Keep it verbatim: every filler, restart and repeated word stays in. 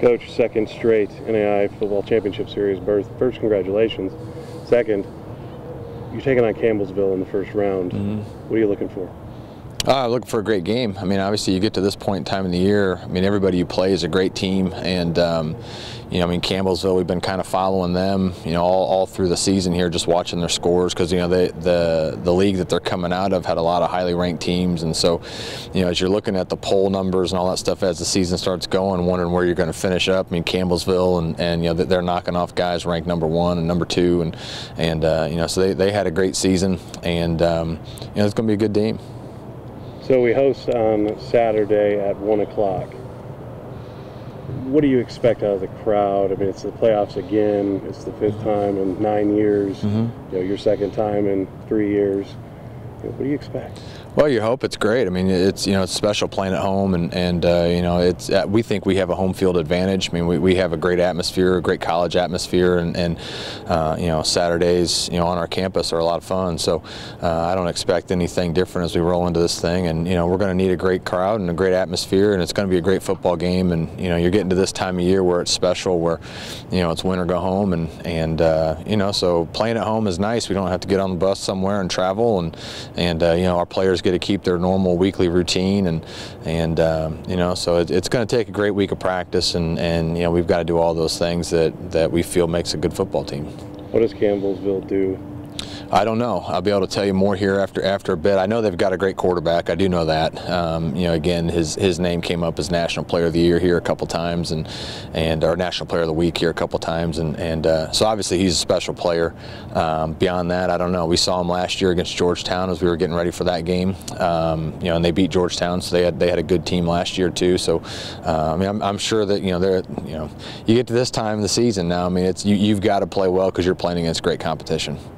Coach, second straight N A I A Football Championship Series berth. First, congratulations. Second, you're taking on Campbellsville in the first round. Mm-hmm. What are you looking for? Uh, looking for a great game. I mean, obviously, you get to this point in time in the year. I mean, everybody you play is a great team, and um, you know, I mean, Campbellsville, we've been kind of following them, you know, all, all through the season here, just watching their scores, because you know, they, the the league that they're coming out of had a lot of highly ranked teams, and so, you know, as you're looking at the poll numbers and all that stuff as the season starts going, wondering where you're going to finish up. I mean, Campbellsville, and and you know, they're knocking off guys ranked number one and number two, and and uh, you know, so they they had a great season, and um, you know, it's going to be a good game. So we host on Saturday at one o'clock. What do you expect out of the crowd? I mean, it's the playoffs again. It's the fifth time in nine years. Mm-hmm. You know, your second time in three years. You know, what do you expect? Well, you hope it's great. I mean, it's, you know, it's special playing at home, and and uh, you know, it's uh, we think we have a home field advantage. I mean, we, we have a great atmosphere, a great college atmosphere, and and uh, you know, Saturdays, you know, on our campus are a lot of fun. So uh, I don't expect anything different as we roll into this thing. And you know, we're going to need a great crowd and a great atmosphere, and it's going to be a great football game. And you know, you're getting to this time of year where it's special, where you know, it's win or go home, and and uh, you know, so playing at home is nice. We don't have to get on the bus somewhere and travel, and and uh, you know, our players get to keep their normal weekly routine, and and um, you know, so it, it's going to take a great week of practice, and and you know, we've got to do all those things that that we feel makes a good football team. What does Campbellsville do? I don't know. I'll be able to tell you more here after after a bit. I know they've got a great quarterback. I do know that. Um, you know, again, his his name came up as National Player of the Year here a couple times, and and our National Player of the Week here a couple times, and and uh, so obviously he's a special player. Um, beyond that, I don't know. We saw him last year against Georgetown as we were getting ready for that game. Um, you know, and they beat Georgetown, so they had they had a good team last year too. So uh, I mean, I'm, I'm sure that you know they're you know you get to this time of the season now. I mean, it's you you've got to play well because you're playing against great competition.